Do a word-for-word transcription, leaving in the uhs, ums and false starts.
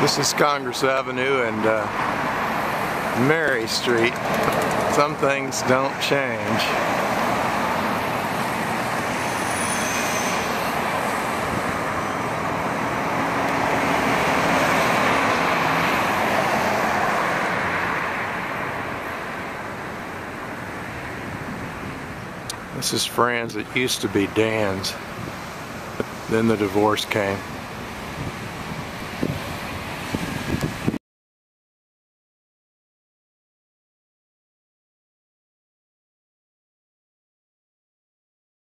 This is Congress Avenue and uh, Mary Street. Some things don't change. This is Fran's. It used to be Dan's. Then the divorce came.